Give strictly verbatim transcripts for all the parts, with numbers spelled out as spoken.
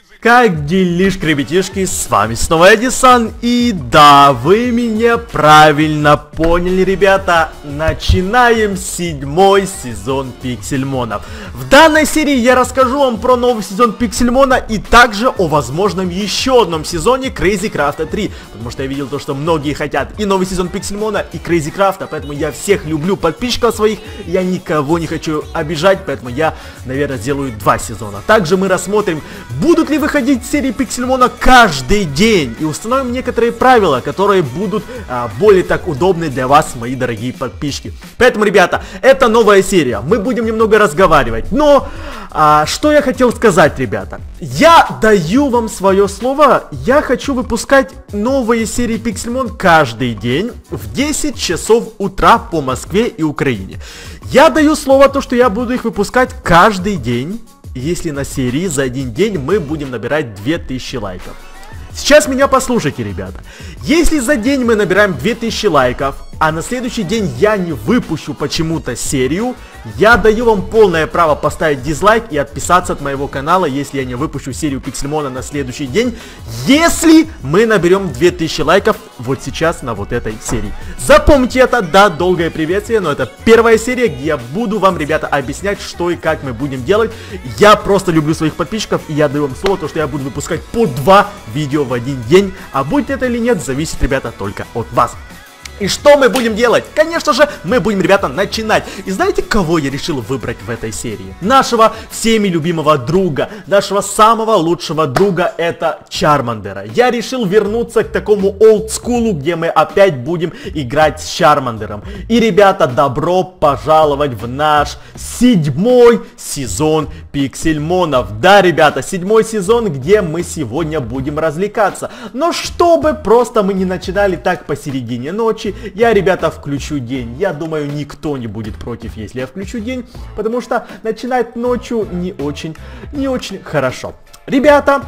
Как делишки, ребятишки, с вами снова Эдисон, и да, вы меня правильно поняли, ребята, начинаем седьмой сезон Пиксельмонов. В данной серии я расскажу вам про новый сезон Пиксельмона и также о возможном еще одном сезоне Crazy Craft три, потому что я видел то, что многие хотят и новый сезон Пиксельмона, и Crazy Craft, поэтому я всех люблю, подписчиков своих, я никого не хочу обижать, поэтому я, наверное, сделаю два сезона. Также мы рассмотрим, будут ли выходить серии Пиксельмона каждый день и установим некоторые правила, которые будут а, более так удобны для вас, мои дорогие подписчики. Поэтому, ребята, это новая серия, мы будем немного разговаривать, но а, что я хотел сказать, ребята, я даю вам свое слово, я хочу выпускать новые серии Пиксельмон каждый день в десять часов утра по Москве и Украине. Я даю слово, то, что я буду их выпускать каждый день, если на серии за один день мы будем набирать две тысячи лайков. Сейчас меня послушайте, ребята. Если за день мы набираем две тысячи лайков, а на следующий день я не выпущу почему-то серию, я даю вам полное право поставить дизлайк и отписаться от моего канала, если я не выпущу серию Пиксельмона на следующий день, если мы наберем две тысячи лайков вот сейчас на вот этой серии. Запомните это, да, долгое приветствие, но это первая серия, где я буду вам, ребята, объяснять, что и как мы будем делать. Я просто люблю своих подписчиков, и я даю вам слово, то, что я буду выпускать по два видео в один день, а будет это или нет, зависит, ребята, только от вас. И что мы будем делать? Конечно же, мы будем, ребята, начинать. И знаете, кого я решил выбрать в этой серии? Нашего всеми любимого друга, нашего самого лучшего друга, это Чармандера. Я решил вернуться к такому олдскулу, где мы опять будем играть с Чармандером. И, ребята, добро пожаловать в наш седьмой сезон Пиксельмонов. Да, ребята, седьмой сезон, где мы сегодня будем развлекаться. Но чтобы просто мы не начинали так посередине ночи, я, ребята, включу день. Я думаю, никто не будет против, если я включу день, потому что начинать ночью не очень, не очень хорошо. Ребята,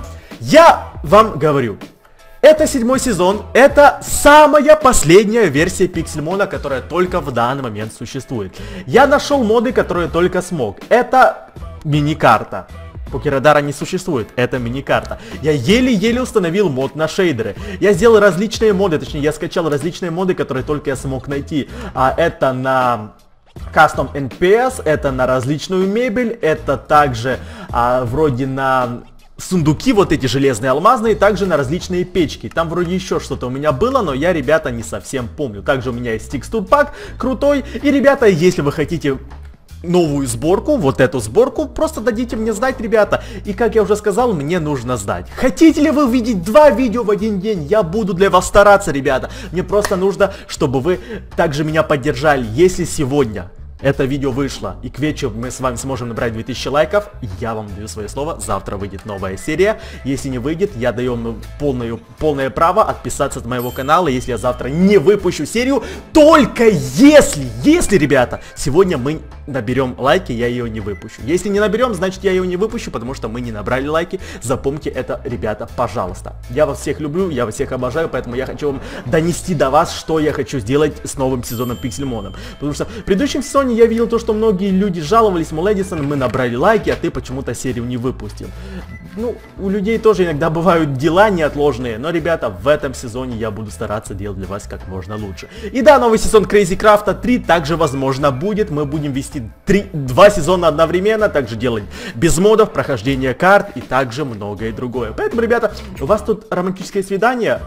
я вам говорю, это седьмой сезон, это самая последняя версия Пиксельмона, которая только в данный момент существует. Я нашел моды, которые только смог. Это мини-карта. Покерадара не существует, это мини-карта. Я еле-еле установил мод на шейдеры. Я сделал различные моды, точнее, я скачал различные моды, которые только я смог найти. А это на Custom эн пи эс, это на различную мебель, это также а, вроде на сундуки, вот эти железные, алмазные, также на различные печки. Там вроде еще что-то у меня было, но я, ребята, не совсем помню. Также у меня есть текстур-пак крутой. И, ребята, если вы хотите новую сборку, вот эту сборку, просто дадите мне знать, ребята. И как я уже сказал, мне нужно знать, хотите ли вы увидеть два видео в один день. Я буду для вас стараться, ребята. Мне просто нужно, чтобы вы также меня поддержали. Если сегодня это видео вышло и к вечеру мы с вами сможем набрать две тысячи лайков, я вам даю свое слово, завтра выйдет новая серия. Если не выйдет, я даю вам полное, полное право отписаться от моего канала, если я завтра не выпущу серию. Только если, если, ребята, сегодня мы наберем лайки, я ее не выпущу. Если не наберем, значит я ее не выпущу, потому что мы не набрали лайки. Запомните это, ребята, пожалуйста. Я вас всех люблю, я вас всех обожаю, поэтому я хочу вам донести до вас, что я хочу сделать с новым сезоном Пиксельмоном. Потому что в предыдущем сезоне я видел то, что многие люди жаловались, мол, Эдисон, мы набрали лайки, а ты почему-то серию не выпустил. Ну, у людей тоже иногда бывают дела неотложные, но, ребята, в этом сезоне я буду стараться делать для вас как можно лучше. И да, новый сезон Crazy Craft три также, возможно, будет. Мы будем вести три, два сезона одновременно, также делать без модов, прохождение карт и также многое другое. Поэтому, ребята, у вас тут романтическое свидание.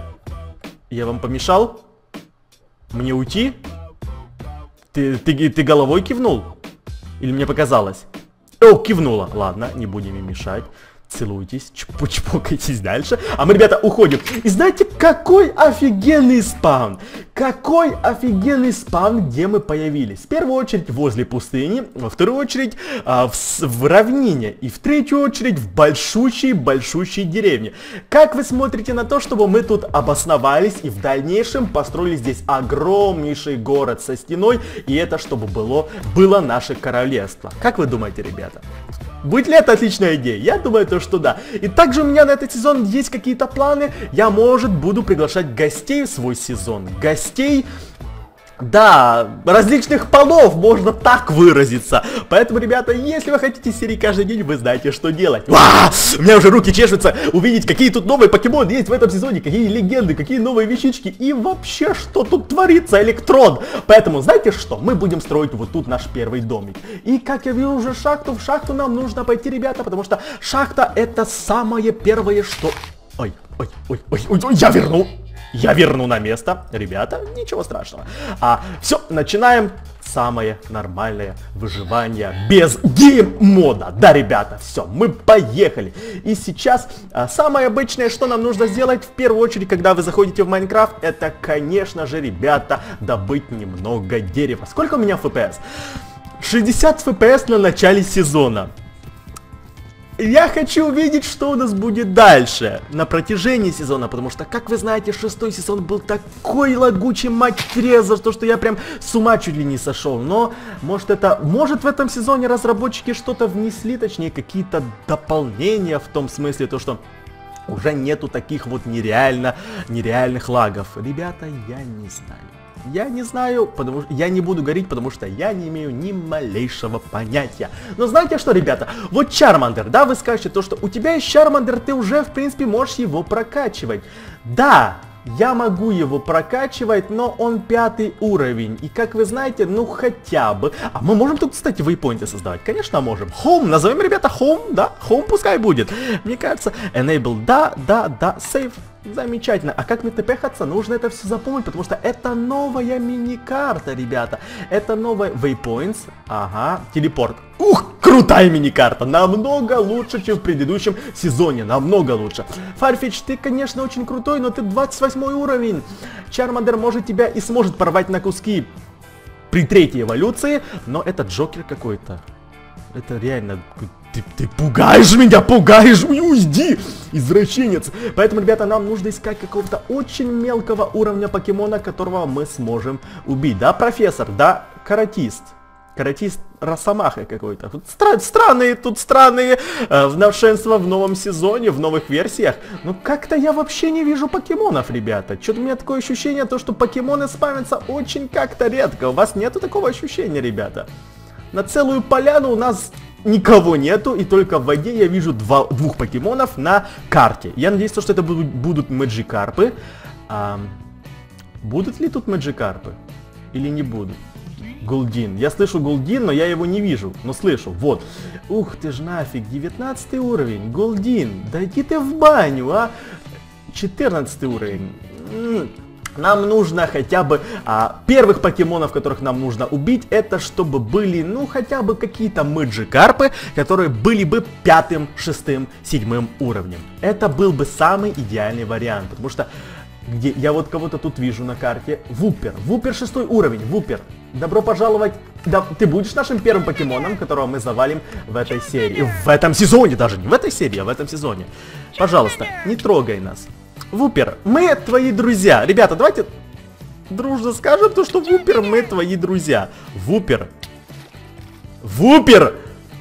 Я вам помешал? Мне уйти? Ты, ты, ты головой кивнул? Или мне показалось? О, кивнула. Ладно, не будем им мешать. Целуйтесь, чпокайтесь дальше. А мы, ребята, уходим. И знаете, какой офигенный спаун? Какой офигенный спаун, где мы появились? В первую очередь возле пустыни, во вторую очередь а, в, в равнине, и в третью очередь в большущей-большущей деревне. Как вы смотрите на то, чтобы мы тут обосновались и в дальнейшем построили здесь огромнейший город со стеной, и это чтобы было, было наше королевство? Как вы думаете, ребята? Будет ли это отличная идея? Я думаю, то, что да. И также у меня на этот сезон есть какие-то планы. Я, может, буду приглашать гостей в свой сезон. Гостей Да, различных полов, можно так выразиться. Поэтому, ребята, если вы хотите серии каждый день, вы знаете, что делать. Ва! У меня уже руки чешутся увидеть, какие тут новые покемоны есть в этом сезоне, какие легенды, какие новые вещички и вообще, что тут творится, Электрон. Поэтому, знаете что, мы будем строить вот тут наш первый домик. И как я вижу уже шахту, в шахту нам нужно пойти, ребята, потому что шахта это самое первое, что... Ой, ой, ой, ой, ой, ой, я верну. Я верну на место, ребята, ничего страшного. А, все, начинаем самое нормальное выживание без гейм-мода. Да, ребята, все, мы поехали. И сейчас а, самое обычное, что нам нужно сделать в первую очередь, когда вы заходите в Майнкрафт, это, конечно же, ребята, добыть немного дерева. Сколько у меня эф пи эс? шестьдесят эф пи эс на начале сезона. Я хочу увидеть, что у нас будет дальше, на протяжении сезона, потому что, как вы знаете, шестой сезон был такой лагучий, мать треза, что, что я прям с ума чуть ли не сошел. Но, может это, может в этом сезоне разработчики что-то внесли, точнее, какие-то дополнения в том смысле, то что уже нету таких вот нереально, нереальных лагов. Ребята, я не знаю. Я не знаю, потому что я не буду говорить, потому что я не имею ни малейшего понятия. Но знаете что, ребята, вот Чармандер, да, вы скажете то, что у тебя есть Чармандер, ты уже, в принципе, можешь его прокачивать. Да, я могу его прокачивать, но он пятый уровень. И как вы знаете, ну хотя бы... А мы можем тут, кстати, вейпоинты создавать? Конечно, можем. Home, назовем, ребята, Home, да? Home пускай будет. Мне кажется, Enable, да, да, да, Save. Замечательно. А как мне тпхаться? Нужно это все запомнить, потому что это новая мини-карта, ребята. Это новая Waypoints. Ага, телепорт. Ух, крутая мини-карта. Намного лучше, чем в предыдущем сезоне. Намного лучше. Farfetch, ты, конечно, очень крутой, но ты двадцать восьмой уровень. Чармандер может тебя и сможет порвать на куски при третьей эволюции, но это Джокер какой-то. Это реально... Ты, ты пугаешь меня, пугаешь, уйди, извращенец. Поэтому, ребята, нам нужно искать какого-то очень мелкого уровня покемона, которого мы сможем убить. Да, профессор, да, каратист. Каратист Росомаха какой-то. Стра странные, тут странные э, новшенства в новом сезоне, в новых версиях. Но как-то я вообще не вижу покемонов, ребята. Что-то у меня такое ощущение, то, что покемоны спамятся очень как-то редко. У вас нету такого ощущения, ребята? На целую поляну у нас... Никого нету, и только в воде я вижу два, двух покемонов на карте. Я надеюсь, что это будут, будут Мэджикарпы. А, будут ли тут Мэджикарпы? Или не будут? Голдин. Я слышу Голдин, но я его не вижу. Но слышу. Вот. Ух ты ж нафиг. девятнадцатый уровень. Голдин. Да иди ты в баню, а. четырнадцатый уровень. Нам нужно хотя бы а, первых покемонов, которых нам нужно убить, это чтобы были, ну, хотя бы какие-то Мэджикарпы, которые были бы пятым, шестым, седьмым уровнем. Это был бы самый идеальный вариант, потому что где я вот кого-то тут вижу на карте. Вупер. Вупер шестой уровень. Вупер. Добро пожаловать. Да, ты будешь нашим первым покемоном, которого мы завалим в этой серии. В этом сезоне даже. Не в этой серии, а в этом сезоне. Пожалуйста, не трогай нас. Вупер, мы твои друзья. Ребята, давайте дружно скажем то, что Вупер, мы твои друзья. Вупер. Вупер!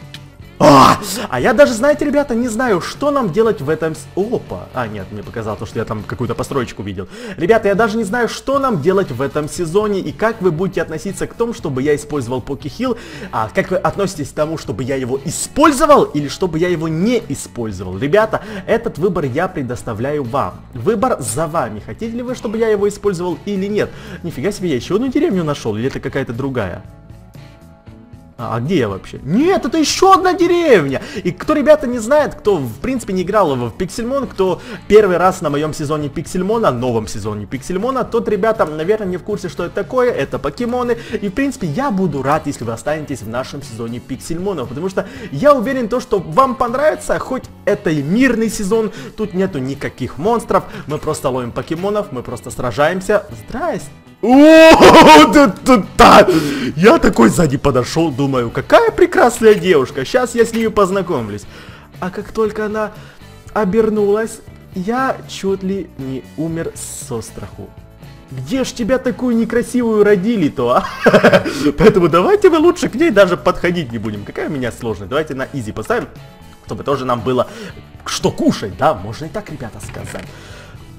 А, а я даже, знаете, ребята, не знаю, что нам делать в этом... Опа! А, нет, мне показалось, что я там какую-то построечку видел. Ребята, я даже не знаю, что нам делать в этом сезоне и как вы будете относиться к тому, чтобы я использовал Покехилл. А как вы относитесь к тому, чтобы я его использовал или чтобы я его не использовал? Ребята, этот выбор я предоставляю вам. Выбор за вами. Хотите ли вы, чтобы я его использовал или нет? Нифига себе, я еще одну деревню нашел, или это какая-то другая? А, а где я вообще? Нет, это еще одна деревня! И кто, ребята, не знает, кто, в принципе, не играл в Пиксельмон, кто первый раз на моем сезоне Пиксельмона, новом сезоне Пиксельмона, тот, ребята, наверное, не в курсе, что это такое, это покемоны. И, в принципе, я буду рад, если вы останетесь в нашем сезоне Пиксельмона, потому что я уверен, то, что вам понравится, хоть это и мирный сезон, тут нету никаких монстров, мы просто ловим покемонов, мы просто сражаемся. Здрасте! О, да, да, да. Я такой сзади подошел, думаю, какая прекрасная девушка, сейчас я с ней познакомлюсь. А как только она обернулась, я чуть ли не умер со страху. Где ж тебя такую некрасивую родили-то, а? Поэтому давайте мы лучше к ней даже подходить не будем. Какая у меня сложная, давайте на изи поставим, чтобы тоже нам было что кушать, да, можно и так, ребята, сказать.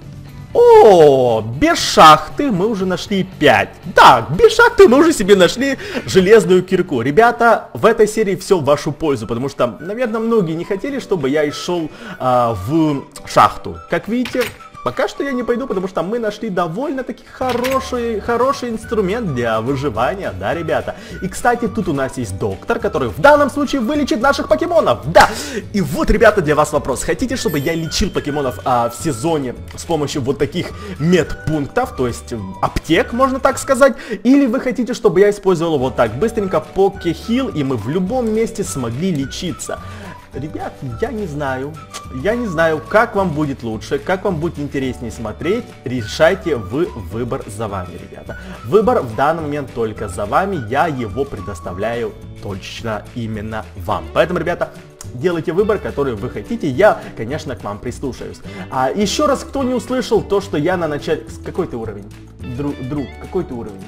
О, без шахты мы уже нашли пять. Да, без шахты мы уже себе нашли железную кирку. Ребята, в этой серии все в вашу пользу, потому что, наверное, многие не хотели, чтобы я и шел а, в шахту. Как видите, пока что я не пойду, потому что мы нашли довольно-таки хороший, хороший инструмент для выживания, да, ребята. И, кстати, тут у нас есть доктор, который в данном случае вылечит наших покемонов, да. И вот, ребята, для вас вопрос. Хотите, чтобы я лечил покемонов а, в сезоне с помощью вот таких медпунктов, то есть аптек, можно так сказать? Или вы хотите, чтобы я использовал вот так, быстренько покехил, и мы в любом месте смогли лечиться? Ребят, я не знаю, я не знаю, как вам будет лучше, как вам будет интереснее смотреть, решайте вы, выбор за вами, ребята. Выбор в данный момент только за вами, я его предоставляю точно именно вам. Поэтому, ребята, делайте выбор, который вы хотите, я, конечно, к вам прислушаюсь. А еще раз, кто не услышал то, что я на начале... Какой ты уровень? Друг, друг, какой ты уровень?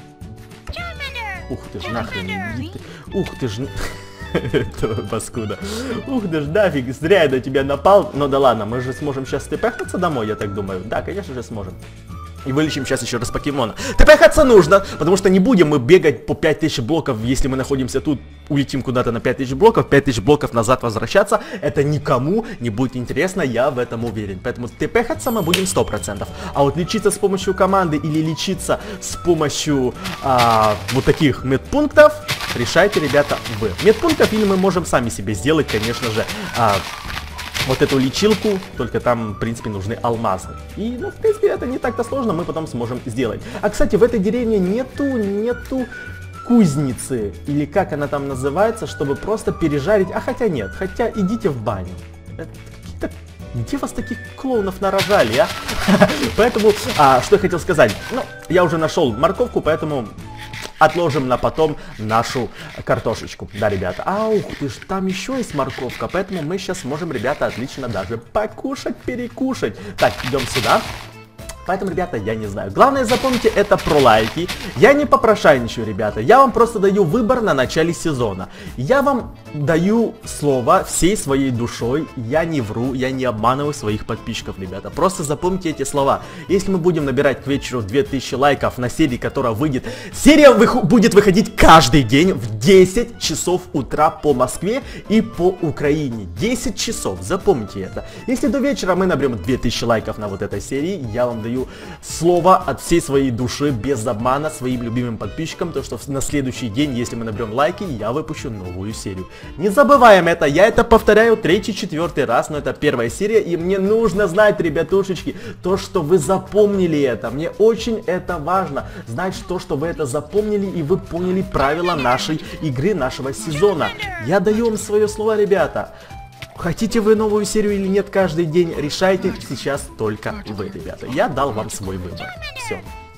Ух ты ж, нахрен, иди ты. Ух ты ж... Этого паскуда. Ух ты ж, нафиг, зря я на тебя напал. Но да ладно, мы же сможем сейчас тпхаться домой, я так думаю. Да, конечно же сможем. И вылечим сейчас еще раз покемона. Тпхаться нужно, потому что не будем мы бегать по пять тысяч блоков, если мы находимся тут, улетим куда-то на пять тысяч блоков, пять тысяч блоков назад возвращаться. Это никому не будет интересно, я в этом уверен. Поэтому тпхаться мы будем сто процентов. А вот лечиться с помощью команды или лечиться с помощью а, вот таких медпунктов, решайте, ребята, вы. Медпунктов или мы можем сами себе сделать, конечно же, а, вот эту лечилку, только там, в принципе, нужны алмазы. И, ну, в принципе, это не так-то сложно, мы потом сможем сделать. А, кстати, в этой деревне нету, нету кузницы, или как она там называется, чтобы просто пережарить. А хотя нет, хотя идите в баню. Это где вас таких клоунов нарожали, а? Поэтому, а, что я хотел сказать. Ну, я уже нашел морковку, поэтому... Отложим на потом нашу картошечку. Да, ребята. А, ух ты ж, там еще есть морковка. Поэтому мы сейчас можем, ребята, отлично даже покушать, перекушать. Так, идем сюда. Поэтому, ребята, я не знаю. Главное, запомните, это про лайки. Я не попрошайничаю, ребята. Я вам просто даю выбор на начале сезона. Я вам даю слово всей своей душой. Я не вру, я не обманываю своих подписчиков, ребята. Просто запомните эти слова. Если мы будем набирать к вечеру две тысячи лайков на серии, которая выйдет... Серия вы... будет выходить каждый день в десять часов утра по Москве и по Украине. десять часов, запомните это. Если до вечера мы наберем две тысячи лайков на вот этой серии, я вам даю слово от всей своей души, без обмана, своим любимым подписчикам, то что на следующий день, если мы наберем лайки, я выпущу новую серию. Не забываем это, я это повторяю третий, четвертый раз, но это первая серия, и мне нужно знать, ребятушечки, то, что вы запомнили это. Мне очень это важно, знать то, что вы это запомнили и вы поняли правила нашей игры, нашего сезона. Я даю вам свое слово, ребята. Хотите вы новую серию или нет каждый день, решайте сейчас только вы, ребята. Я дал вам свой выбор. Все.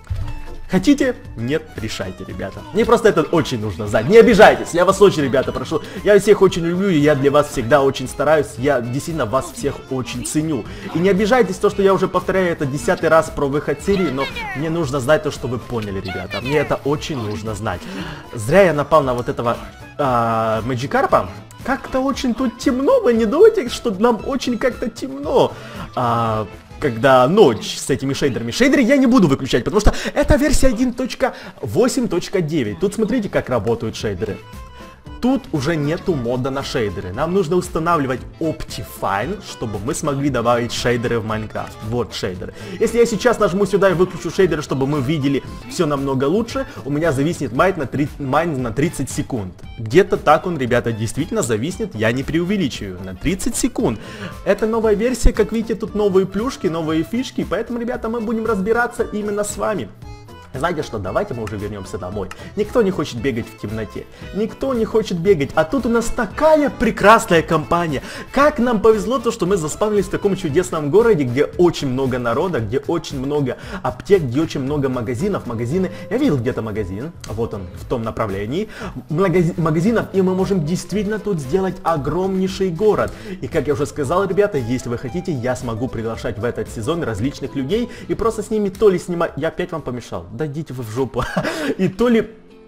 Хотите? Нет, решайте, ребята. Мне просто это очень нужно знать. Не обижайтесь, я вас очень, ребята, прошу. Я всех очень люблю, и я для вас всегда очень стараюсь. Я действительно вас всех очень ценю. И не обижайтесь, то, что я уже повторяю это десятый раз про выход серии, но мне нужно знать то, что вы поняли, ребята. Мне это очень нужно знать. Зря я напал на вот этого а, Мэджикарпа. Как-то очень тут темно, вы не думаете, что нам очень как-то темно, а, когда ночь с этими шейдерами. Шейдеры я не буду выключать, потому что это версия один точка восемь точка девять. Тут смотрите, как работают шейдеры. Тут уже нету мода на шейдеры. Нам нужно устанавливать Optifine, чтобы мы смогли добавить шейдеры в Майнкрафт. Вот шейдеры. Если я сейчас нажму сюда и выключу шейдеры, чтобы мы видели все намного лучше, у меня зависнет майн на, майн на тридцать секунд. Где-то так он, ребята, действительно зависнет, я не преувеличиваю. На тридцать секунд. Это новая версия, как видите, тут новые плюшки, новые фишки, поэтому, ребята, мы будем разбираться именно с вами. Знаете что, давайте мы уже вернемся домой. Никто не хочет бегать в темноте. Никто не хочет бегать. А тут у нас такая прекрасная компания. Как нам повезло то, что мы заспавнились в таком чудесном городе, где очень много народа, где очень много аптек, где очень много магазинов. Магазины, я видел где-то магазин, вот он, в том направлении. Магази магазинов, и мы можем действительно тут сделать огромнейший город. И как я уже сказал, ребята, если вы хотите, я смогу приглашать в этот сезон различных людей и просто с ними то ли снимать... Я опять вам помешал. Дайте вы в жопу. И то ли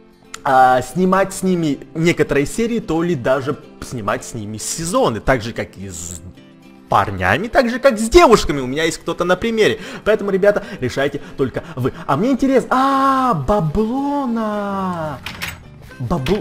а, снимать с ними некоторые серии, то ли даже снимать с ними сезоны. Так же, как и с парнями, так же, как с девушками. У меня есть кто-то на примере. Поэтому, ребята, решайте только вы. А мне интересно... А, баблона! Бабло...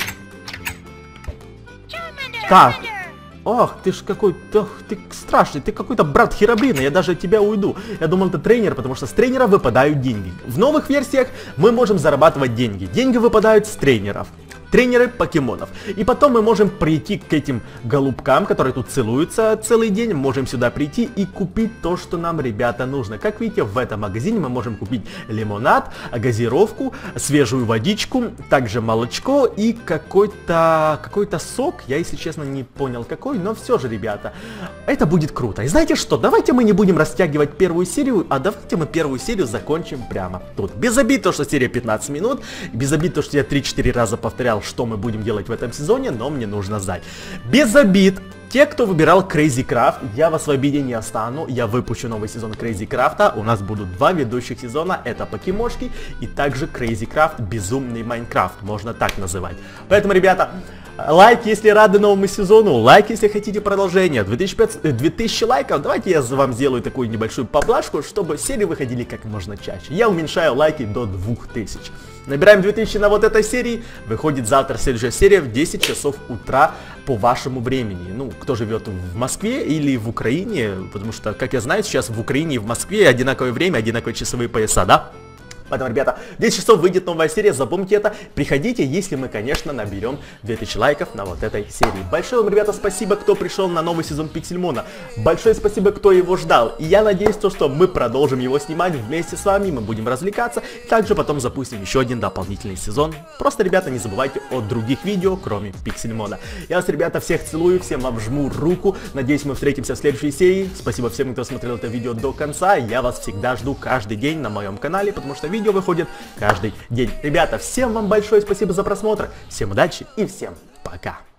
Как? Ох, ты ж какой-то... Ты страшный, ты какой-то брат Херобрина, я даже от тебя уйду. Я думал, это тренер, потому что с тренера выпадают деньги. В новых версиях мы можем зарабатывать деньги. Деньги выпадают с тренеров. Тренеры покемонов. И потом мы можем прийти к этим голубкам, которые тут целуются целый день. Можем сюда прийти и купить то, что нам, ребята, нужно. Как видите, в этом магазине мы можем купить лимонад, газировку, свежую водичку, также молочко и какой-то какой-то сок. Я, если честно, не понял какой, но все же, ребята, это будет круто. И знаете что? Давайте мы не будем растягивать первую серию, а давайте мы первую серию закончим прямо тут. Без обид то, что серия пятнадцать минут, без обид то, что я три-четыре раза повторял, что мы будем делать в этом сезоне, но мне нужно знать. Без обид, те, кто выбирал Crazy Craft, я вас в обиде не остану, я выпущу новый сезон Crazy Craft, у нас будут два ведущих сезона, это покемошки и также Crazy Craft Безумный Майнкрафт, можно так называть. Поэтому, ребята, лайк, если рады новому сезону, лайк, если хотите продолжение, две тысячи пятьсот, две тысячи лайков, давайте я вам сделаю такую небольшую поблажку, чтобы серии выходили как можно чаще. Я уменьшаю лайки до двух тысяч. Набираем две тысячи на вот этой серии, выходит завтра следующая серия в десять часов утра по вашему времени. Ну, кто живет в Москве или в Украине, потому что, как я знаю, сейчас в Украине и в Москве одинаковое время, одинаковые часовые пояса, да? Поэтому, ребята, в десять часов выйдет новая серия, запомните это. Приходите, если мы, конечно, наберем две тысячи лайков на вот этой серии. Большое вам, ребята, спасибо, кто пришел на новый сезон Пиксельмона. Большое спасибо, кто его ждал. И я надеюсь, то, что мы продолжим его снимать вместе с вами, мы будем развлекаться. Также потом запустим еще один дополнительный сезон. Просто, ребята, не забывайте о других видео, кроме Пиксельмона. Я вас, ребята, всех целую, всем вам жму руку. Надеюсь, мы встретимся в следующей серии. Спасибо всем, кто смотрел это видео до конца. Я вас всегда жду каждый день на моем канале, потому что видео выходит каждый день. Ребята, всем вам большое спасибо за просмотр, всем удачи и всем пока.